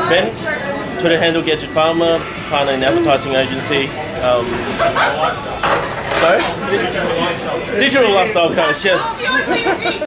Ben, Twitter handle Gadget Farmer, partner in advertising agency. Sorry? Digital lifestyle coach, yes.